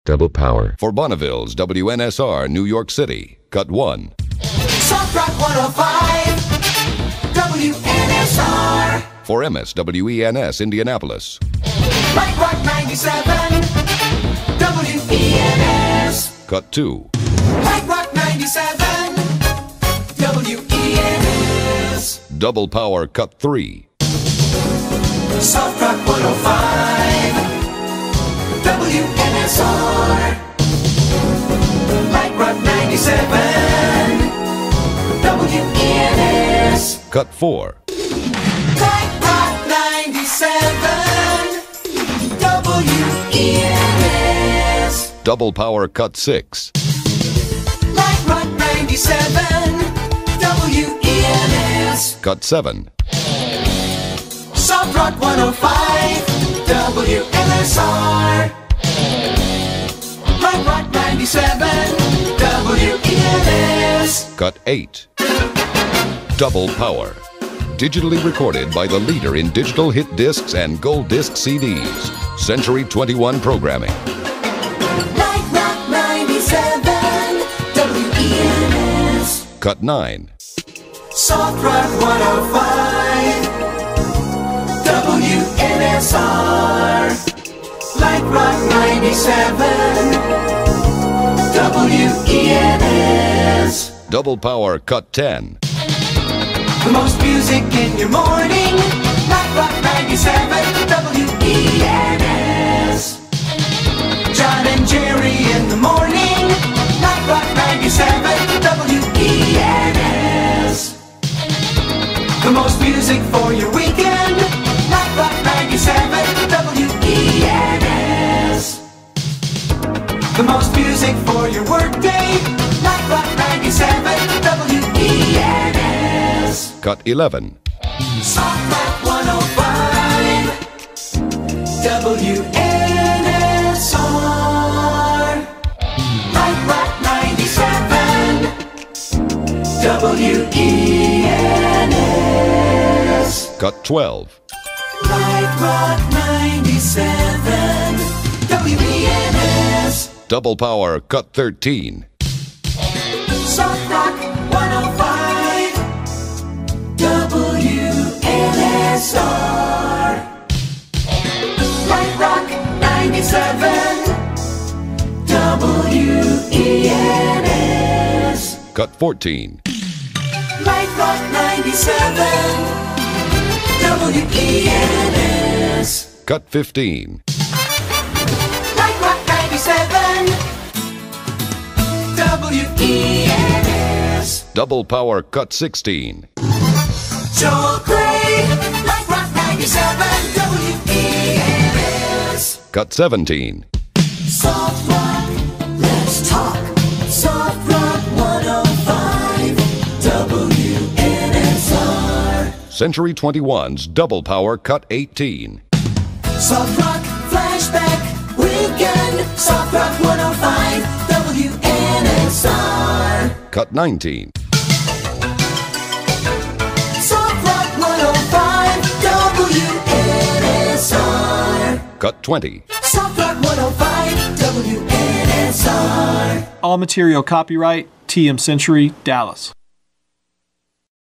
Double power. For Bonneville's WNSR, New York City, cut 1. Soft Rock 105, WNSR. For WENS, Indianapolis, Light Rock 97, WENS. cut 2. Light Rock 97, WENS. Double power, cut 3. Soft Rock 105, WNSR. Light Rock 97, WENS. Cut 4. Light Rock 97, WENS. Double power, cut 6. Light Rock 97, WENS. Cut 7. Soft Rock 105, WNSR. Light Rock 97, WENS. Cut 8. Double power. Digitally recorded by the leader in digital hit discs and gold disc CDs. Century 21 programming. Light Rock 97, WENS. Cut 9. Soft Rock 105, WNSR. Light Rock 97, WENS. Double power, cut 10. The most music in your morning. Light Rock 97, WENS. John and Jerry in the morning. Light Rock 97, WENS. The most music for your weekend. Light Rock 97, WENS. The most music for your workday. Light Rock 97, WENS. Cut 11. Soft Rock 105, WNSR. Light Rock 97, WENS. Cut 12. Light Rock 97, WENS. Double power, cut 13. Soft Rock 105, WNSR. Light Rock 97, WENS. Cut 14. Light Rock 97, WENS. Cut 15. Light Rock 97, WENS. Double power, cut 16. Joel Gray, Light Rock 97, WENS. Cut 17. Soft Rock, let's talk. Soft Rock 105, WNSR. Century 21's double power, cut 18. Soft Rock Flashback Weekend. Soft Rock 105, WNSR. Cut 19. Soft Rock 105, WNSR. Cut 20. Soft Rock 105, WNSR. All material copyright TM Century, Dallas.